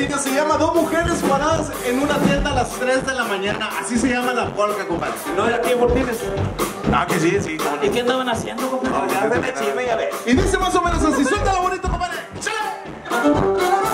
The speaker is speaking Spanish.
música se llama Dos mujeres paradas en una tienda a las 3 de la mañana. Así se llama la polka, compadre. ¿No era aquí en Fortines? Ah, que sí, sí. ¿Y qué andaban haciendo, compadre? Y dice más o menos así, suéltalo bonito, compadre. ¡Chale!